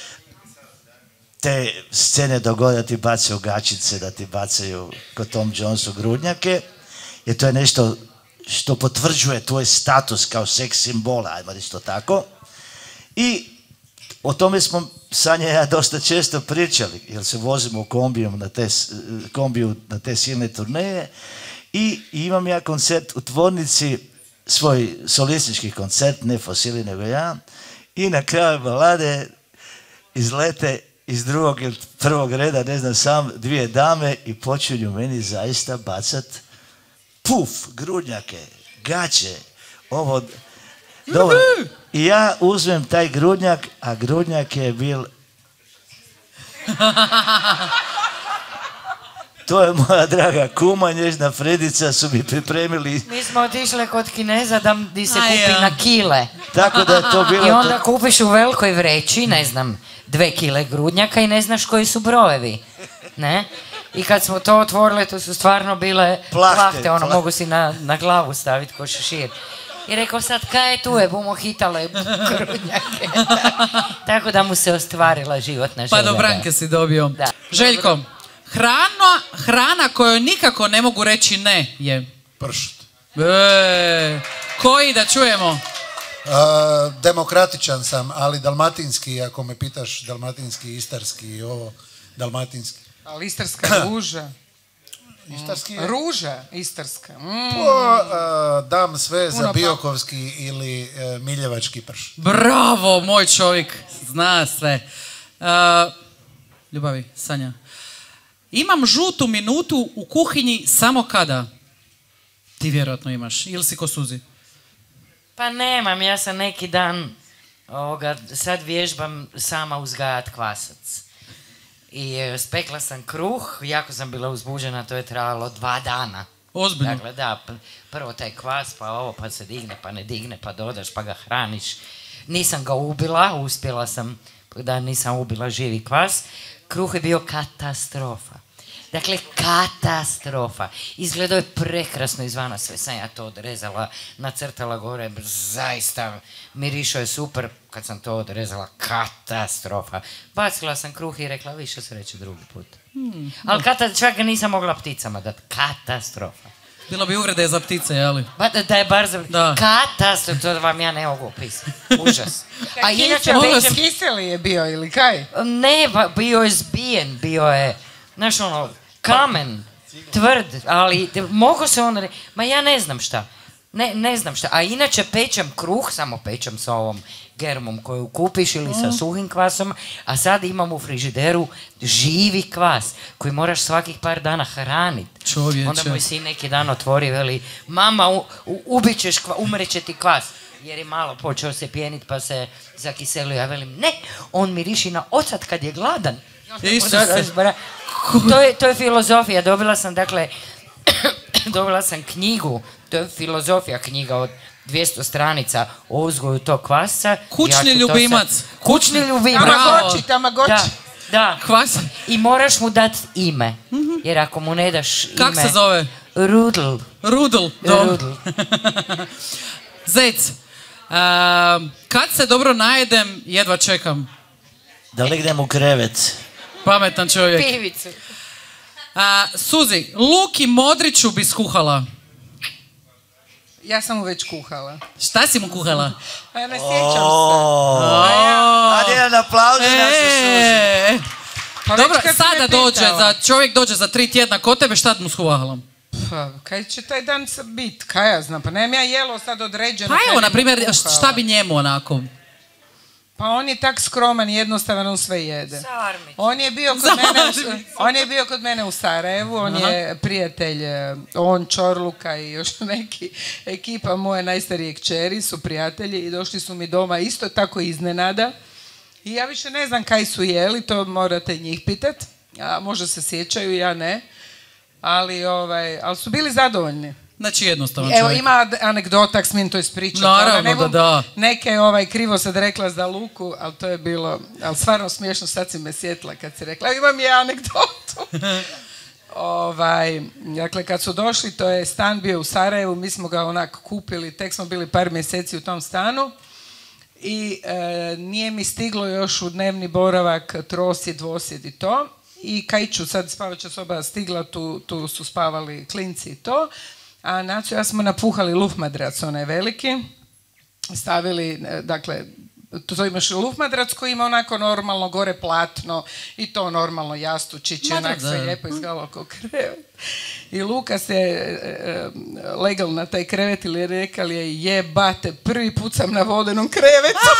te scene dogode da ti bacaju gačice, da ti bacaju kod Tom Jonesu grudnjake, jer to je nešto što potvrđuje tvoj status kao seks simbola, ajmo reći to tako. I o tome smo Sanja i ja dosta često pričali, jer se vozimo u kombiju na te, kombiju na te silne turneje i imam ja koncert u tvornici, svoj solistički koncert, ne Fosili nego ja, i na kraju balade izlete iz drugog ili prvog reda, ne znam sam, dvije dame i počinju meni zaista bacat puf, grudnjake, gaće, ovo, dobro. I ja uzmem taj grudnjak, a grudnjak je bil to je moja draga kuma, nježna Fredica, su mi pripremili. Mi smo otišli kod Kineza da di se A kupi ja. na kile. Tako da je to bilo... I onda to- kupiš u velikoj vreći, ne znam, dve kile grudnjaka i ne znaš koji su brojevi. Ne? I kad smo to otvorili, to su stvarno bile Plahte, plahte, ono, pla- mogu si na, na glavu staviti ko šešir. I rekao, sad, kaj je tu je, bumo hitale grudnjake. Tako da mu se ostvarila životna želja. Pa do Branke si dobio. Da. Željko, hrana, hrana kojoj nikako ne mogu reći ne je... Pršut. E, koji da čujemo? E, demokratičan sam, ali dalmatinski, ako me pitaš, dalmatinski, istarski i ovo, dalmatinski. Ali istarska ruža. Istarski je? Ruža istarska. Mm. Po, e, dam sve za Puno pa- biokovski ili e, miljevački pršut. Bravo, moj čovjek. Zna sve. E, ljubavi, Sanja. Imam žutu minutu u kuhinji samo kada? Ti vjerojatno imaš. Ili si ko Suzi? Pa nemam, ja sam neki dan, ovoga, sad vježbam sama uzgajat kvasac. I e, spekla sam kruh, jako sam bila uzbuđena, to je trajalo dva dana. Ozbiljno. Dakle, da, p- prvo taj kvas, pa ovo, pa se digne, pa ne digne, pa dodaš, pa ga hraniš. Nisam ga ubila, uspjela sam da nisam ubila živi kvas. Kruh je bio katastrofa. Dakle, katastrofa. Izgledao je prekrasno izvana, sve sam ja to odrezala, nacrtala gore, zaista mirišao je super. Kad sam to odrezala, katastrofa. Bacila sam kruh i rekla, više sreće drugi put. Hmm. Ali kata, čak ga nisam mogla pticama dati, katastrofa. Bilo bi uvrede za ptice, jeli? Ba, da, da je bar za... Da. Katastrofa, to vam ja ne mogu opisati. Užas. A inače, Kiseli, većem- kiseli je bio ili kaj? ne, ba, bio je zbijen, bio je, znaš ono, kamen, tvrd, ali te- mogu se onda, re- ma ja ne znam šta, ne, ne znam šta, a inače pečem kruh, samo pečem sa ovom germom koju kupiš ili sa suhim kvasom, a sad imam u frižideru živi kvas koji moraš svakih par dana hraniti. Čovječe. Onda moj sin neki dan otvori, veli, mama, u, u, ubit ćeš kva, umreće ti kvas. Jer je malo počeo se pijenit pa se zakiselio. Ja velim, ne, on miriši na ocad kad je gladan. Isuse. Da, da, zbra- To je, to je filozofija. Dobila sam, dakle, dobila sam knjigu, to je filozofija knjiga od dvjesto stranica o uzgoju tog kvasca. Kućni Ja ću to ljubimac. sad- Kućni ljubimac. Tamagoči, tamagoči. Da, da. Kvas? I moraš mu dati ime. Jer ako mu ne daš ime... Kak se zove? Rudl. Rudl. Do. Rudl. Zec. a, kad se dobro najedem, jedva čekam. Da legnem u krevet. Pametan čovjek. Pivicu. A, Suzi, luk i modriću bi skuhala. Ja sam mu već kuhala. Šta si mu kuhala? A ne sjećam se. O, Ajde jedan aplauz za našu Suzi. E, Pa već dobro, kad si me sada dođe, pitala. za, čovjek dođe za tri tjedna kod tebe, šta mu skuhala? Pa, kaj će taj dan sad bit? Kaj ja znam? Pa nemam ja jelo sad određeno. Pa kaj evo, bi na mu primjer, kuhala. šta bi njemu onako? Pa on je tak skroman i jednostavan, on sve jede. Sarmić. On je bio kod mene, u- Sarmić. on je bio kod mene u Sarajevu, on je prijatelj, eh, on, Čorluka i još neki ekipa moje najstarije kćeri su prijatelji i došli su mi doma isto tako iznenada. I ja više ne znam kaj su jeli, to morate njih pitat. A možda se sjećaju, ja ne. Ali, ovaj, ali su bili zadovoljni. Znači jednostavno Evo, čovjek. ima ad- anegdota, smijem to ispričati. Naravno da da. Neke ovaj, krivo sad rekla za Luku, ali to je bilo, ali stvarno smiješno, sad si me sjetila kad si rekla, imam je anegdotu. ovaj, dakle, kad su došli, to je stan bio u Sarajevu, mi smo ga onak kupili, tek smo bili par mjeseci u tom stanu i e, nije mi stiglo još u dnevni boravak trosjed, dvosjed i to. I kaj ću, sad spavača soba stigla, tu, tu su spavali klinci i to. A Nacu ja smo napuhali lufmadrac, onaj veliki. Stavili, e, dakle, to, to imaš lufmadrac koji ima onako normalno gore platno i to normalno jastučići, Madrac, onak sve da. lijepo izgledalo kao krevet. I Luka se e, e, legal na taj krevet ili rekal je jebate, prvi put sam na vodenom krevetu.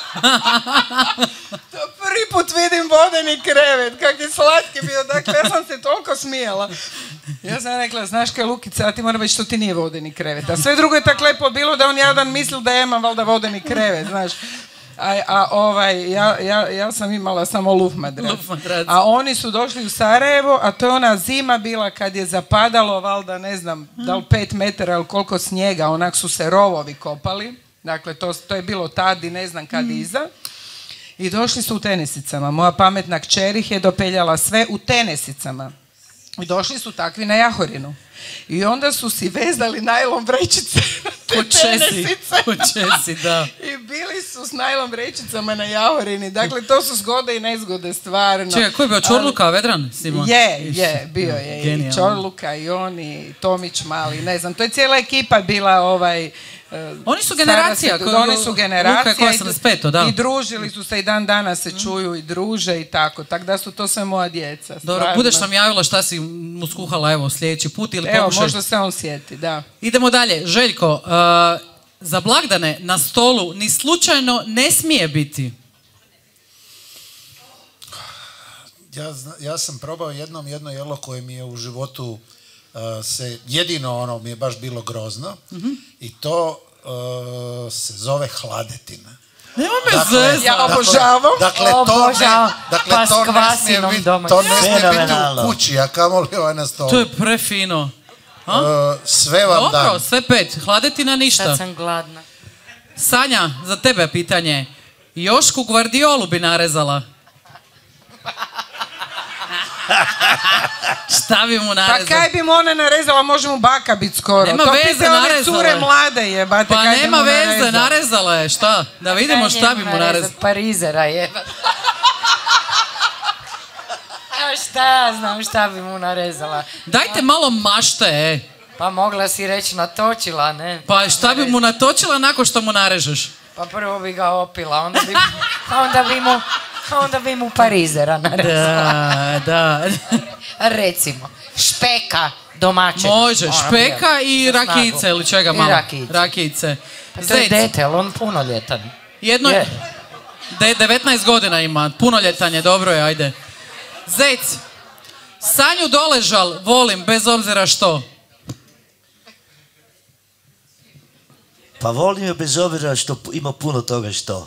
To prvi put vidim vodeni krevet, kak je slatki bio, dakle ja sam se toliko smijela. Ja sam rekla, znaš kaj Lukica, a ti moram reći što ti nije vodeni krevet. A sve drugo je tako lepo bilo da on jadan mislil da ja imam valjda vodeni krevet, znaš. A, a ovaj, ja, ja, ja sam imala samo lufmadrac. Lufmadrac. A oni su došli u Sarajevo, a to je ona zima bila kad je zapadalo, valjda ne znam, da li pet metara ili koliko snijega, onak su se rovovi kopali. Dakle, to, to je bilo tad i ne znam kad mm. iza. I došli su u tenisicama. Moja pametna kćer ih je dopeljala sve u tenisicama. I došli su takvi na Jahorinu. I onda su si vezali najlon vrećice na te tenisice. U Česi, da. I bili su s najlon vrećicama na Jahorini. Dakle, to su zgode i nezgode, stvarno. Čekaj, ko je bio Čorluka, Vedran? Simon? Je, je, bio je. Genijalno. I Čorluka, i on, i Tomić mali, ne znam. To je cijela ekipa bila ovaj... Oni su generacija. Se, oni su generacija Luka je osamdeset pet, da. I družili su se i dan danas se čuju i druže i tako. Tako da su to sve moja djeca. Dobro, budeš nam javila šta si mu skuhala evo sljedeći put ili evo, pokušaj. možda se on sjeti, da. Idemo dalje. Željko, uh, za blagdane na stolu ni slučajno ne smije biti. Ja, ja sam probao jednom jedno jelo koje mi je u životu uh, se, jedino ono mi je baš bilo grozno mm-hmm. i to uh, se zove hladetina. Nema me dakle, zezati. Ja obožavam. Dakle, to Obožavam. ne, dakle, Pa to s ne smije biti, to ne smije biti u kući, a kamoli ovaj na stolu. To je prefino. Uh, sve vam Dobro, dam. sve pet. Hladetina ništa. Sad sam gladna. Sanja, za tebe pitanje. Jošku Gvardiolu bi narezala. Šta bi mu narezala? Pa kaj bi mu ona narezala, može mu baka biti skoro. Nema to veze, narezala cure je. mlade jebate, Pa kaj bi nema mu veze, narezala. narezala je. Šta? Da vidimo šta bi mu narezala. Parizera je. A šta ja znam šta bi mu narezala. Dajte malo mašte, e. Pa mogla si reći natočila, ne? Pa šta bi mu natočila nakon što mu narežeš? Pa prvo bi ga opila, onda bi, onda bi mu, onda bi mu parizera narezala. Da, da. Recimo, špeka domaće. Može, Ona špeka bi- i za snagu. rakijice ili čega I malo? rakijice. Rakijice. Pa to je Zec, detel, on punoljetan. jedno... Je. De, devetnaest godina ima, punoljetanje, dobro je, ajde. Zec, Sanju Doležal volim, bez obzira što. Pa volim ju bez obzira što pu- ima puno toga što.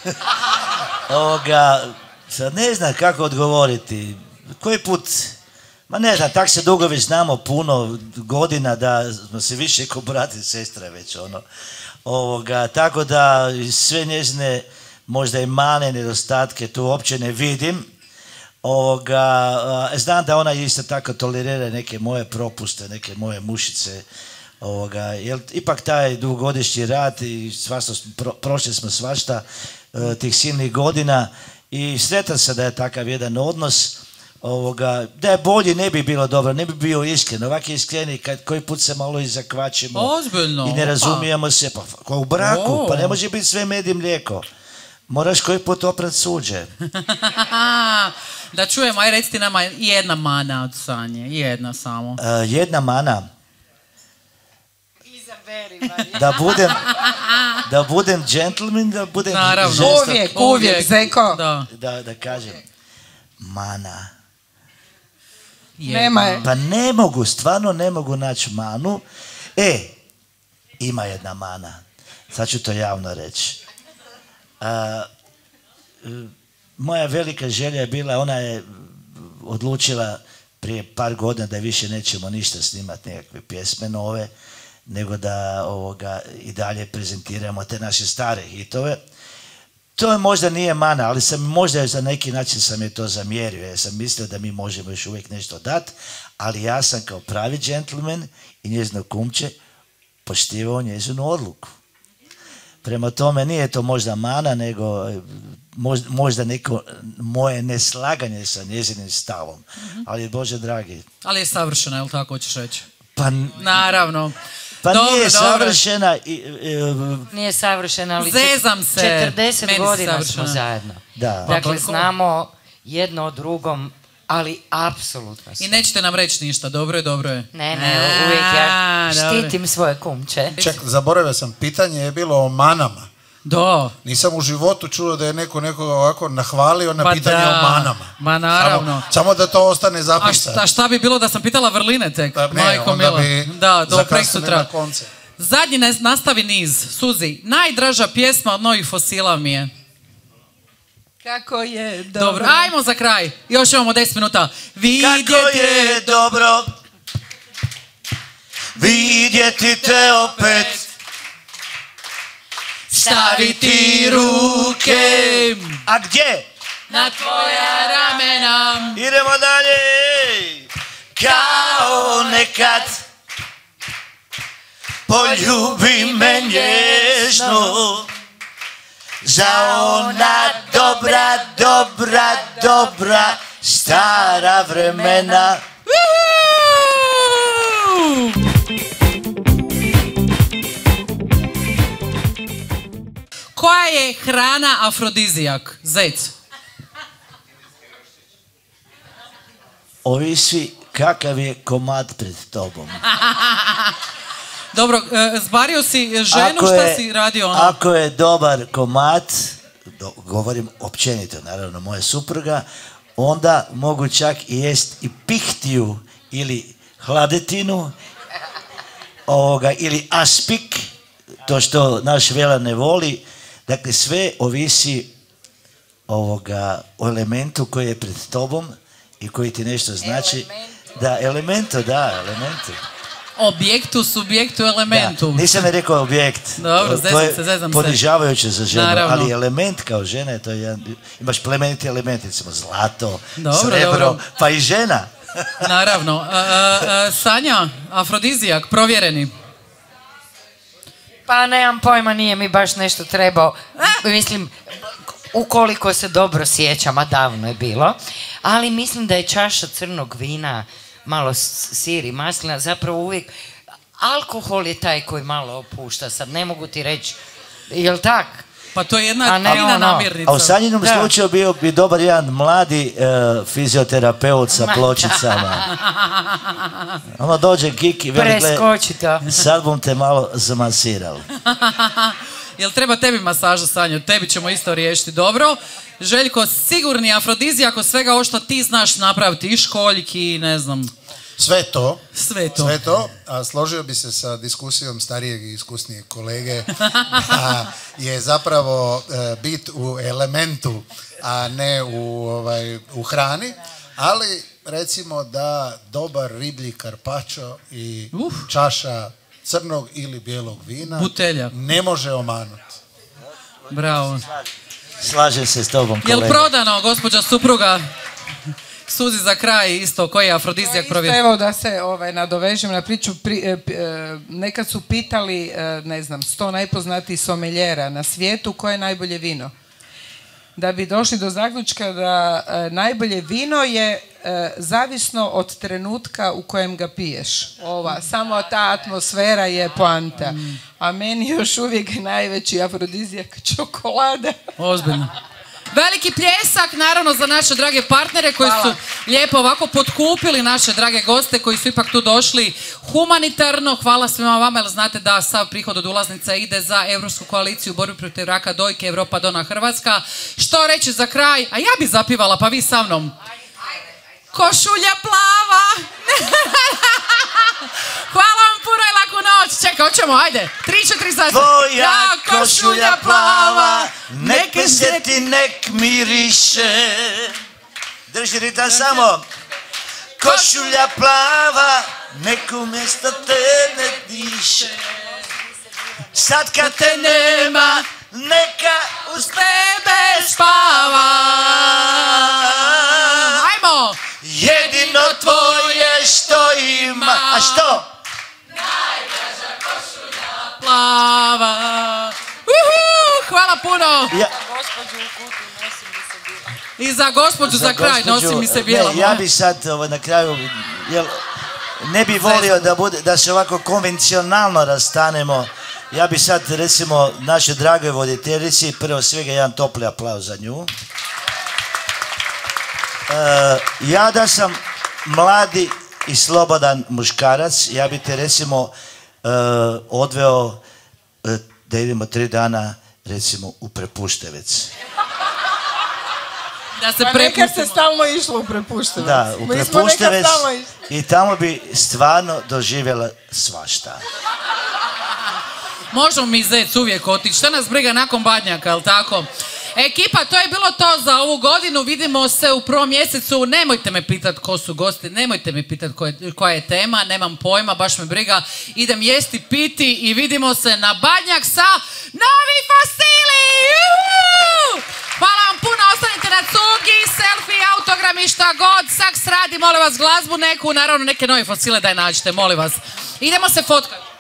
Ovoga, sad ne znam kako odgovoriti. Koji put, ma ne znam, tak se dugo već znamo puno godina da smo se više ko brat i sestre već ono. Ovoga, tako da sve njezine možda i mane nedostatke tu uopće ne vidim. Ovoga, a, znam da ona isto tako tolerira neke moje propuste, neke moje mušice. Ovoga, jer ipak taj dugogodišnji rad i svašta, pro, prošli smo svašta e, tih silnih godina i sretan sam da je takav jedan odnos. Ovoga, da je bolji ne bi bilo dobro, ne bi bio iskren. Ovak je iskreni kad koji put se malo i zakvačimo Ozbiljno, i ne opa. razumijemo se. Pa ko u braku, O. pa ne može biti sve med i mlijeko. Moraš koji put oprat suđe. Da čujemo, aj recite nama jedna mana od Sanje, jedna samo. E, jedna mana, Izaberi, Marija. da budem, da budem gentleman, da budem Naravno. žestok. Uvijek, uvijek, Zeko. Da. Da, da kažem, mana. Nema je. Pa ne mogu, stvarno ne mogu naći manu. E, ima jedna mana. Sad ću to javno reći. A, e, moja velika želja je bila, ona je odlučila prije par godina da više nećemo ništa snimati, nekakve pjesme nove, nego da ovoga i dalje prezentiramo te naše stare hitove. To je možda nije mana, ali sam možda za neki način sam je to zamjerio, jer sam mislio da mi možemo još uvijek nešto dati, ali ja sam kao pravi džentlmen i njezino kumče poštivao njezinu odluku. Prema tome nije to možda mana, nego možda, možda neko moje neslaganje sa njezinim stavom. Mm-hmm. Ali Bože dragi. Ali je savršena, je li tako hoćeš reći? Pa, Naravno. pa Dobro, nije dobro. savršena. I, i, Nije savršena, ali Zezam se. četrdeset Meni si godina savršena. smo zajedno. da. Pa Dakle, koliko? znamo jedno o drugom, ali apsolutno I sve. nećete nam reći ništa, dobro je, dobro je. Ne, ne, uvijek ja A, dobro. štitim svoje kumče. Ček, zaboravio sam, pitanje je bilo o manama. Da. Nisam u životu čuo da je neko nekoga ovako nahvalio na Pa pitanje da. o manama. Ma naravno. Samo, samo da to ostane A zapisano. šta, šta bi bilo da sam pitala vrline tek? Da, ne, Majko onda mila. bi Da, do zakasnili preksutra. na konce. Zadnji nas- nastavi niz. Suzi, najdraža pjesma od Novih fosila mi je. Kako je dobro. Dobro, ajmo za kraj. Još imamo deset minuta. Vidjeti Kako je dobro vidjeti te opet, staviti ruke. A gdje? Na tvoja ramena. Idemo dalje. Kao nekad poljubi me nježno, za ona dobra, dobra, dobra stara vremena. Koja je hrana afrodizijak? Zec. Ovisi kakav je komad pred tobom. Dobro, e, zbario si ženu, Ako šta je- si radio ono? Ako je dobar komad, do- govorim općenito, naravno moja supruga, onda mogu čak i jest i pihtiju ili hladetinu, ovoga, ili aspik, to što naš Vela ne voli. Dakle, sve ovisi ovoga, o elementu koji je pred tobom i koji ti nešto znači. Da, elementu, da, elementu. Objektu, subjektu, elementu. Da, nisam je rekao objekt. Dobro, To zezam je se, zezam se. ponižavajuće za ženu, Naravno. ali element kao žena, to je jedan, imaš plemeniti element, recimo zlato, Dobro, srebro, dobro. pa i žena. Naravno. E, e, e, Sanja, afrodizijak, provjereni. Pa nemam pojma, nije mi baš nešto trebao. Mislim, ukoliko se dobro sjećam, a davno je bilo. Ali mislim da je čaša crnog vina, malo s- sir i maslina, zapravo uvijek... Alkohol je taj koji malo opušta, sad ne mogu ti reći, jel tak? Pa to je jedna A ne fina ono. namirnica. A u Sanjinom Da. slučaju bio bi dobar jedan mladi e, fizioterapeut sa Ma, pločicama. Ono dođe Kiki i veli, gle, Preskoči to. sad bom te malo zamasirao. Jel treba tebi masaža, Sanjo? Tebi ćemo isto riješiti. Dobro. Željko, sigurni afrodizijak od svega ovo što ti znaš napraviti, i školjki, i ne znam, Sve to, sve to. sve to, a složio bi se sa diskusijom starijeg i iskusnijeg kolege, da je zapravo e, bit u elementu, a ne u, ovaj, u hrani, ali recimo da dobar riblji karpačo i Uf. čaša crnog ili bijelog vina Butelja. ne može omanuti. Bravo. Slažem se s tobom, Jel kolega. prodano, gospođa supruga? Suzi za kraj isto, koji je afrodizijak Isto, provjeri? evo da se ovaj, nadovežem na priču, pri, e, p- e, nekad su pitali, e, ne znam, sto najpoznatijih someljera na svijetu koje je najbolje vino. Da bi došli do zaključka da e, najbolje vino je e, zavisno od trenutka u kojem ga piješ. Ova, samo ta atmosfera je poanta. A meni još uvijek najveći afrodizijak čokolada. Ozbiljno. Veliki pljesak, naravno, za naše drage partnere koji su lijepo ovako potkupili naše drage goste koji su ipak tu došli humanitarno. Hvala svima vama, jer znate da sav prihod od ulaznica ide za Europsku koaliciju u borbi protiv raka dojke Europa Dona Hrvatska. Što reći za kraj? A ja bi zapivala, pa vi sa mnom. Košulja plava! Hvala vam puno i laku noć. Čekaj, hoćemo, ajde. Tri, četiri, sad. Tvoja košulja plava, nek se ti nek miriše. Drži ritam samo. Košulja plava, nek umjesto tebe diše. Sad kad te nema, neka uz Tebe spava. Ajmo. jedino tvoje što ima. A što? Plava. Uhu, hvala puno. Ja, I za gospođu za, kraj, gospođu- nosi mi se bijela. Ne, ja bi sad ovo, na kraju, jel, ne bi volio da, bude, da se ovako konvencionalno rastanemo. Ja bi sad, recimo, našoj dragoj voditeljici, prvo svega jedan topli aplauz za nju. E, ja da sam mladi i slobodan muškarac, ja bi te recimo e, odveo e, da idemo tri dana, recimo, u Prepuštevec. Da se Pa nekad se prepustimo. stalno išlo u Prepuštevec. Da, u Mi smo nekad Prepuštevec stalno išli. i tamo bi stvarno doživjela svašta. Možemo mi, Zec, uvijek otići. Šta nas briga nakon Badnjaka, jel tako? Ekipa, to je bilo to za ovu godinu. Vidimo se u prvom mjesecu. Nemojte me pitat ko su gosti, nemojte me pitat koja je tema, nemam pojma, baš me briga. Idem jesti, piti i vidimo se na Badnjak sa Novi Fosili! Hvala vam puno, ostanite na cugi, selfie, autogrami, šta god. Saks radi, molim vas, glazbu neku, naravno neke Nove Fosile daj nađite, molim vas. Idemo se fotkati.